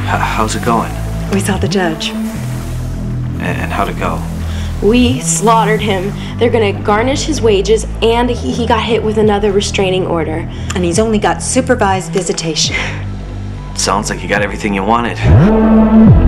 How's it going? We saw the judge. And how'd it go? We slaughtered him. They're gonna garnish his wages, and he got hit with another restraining order. And he's only got supervised visitation. Sounds like you got everything you wanted.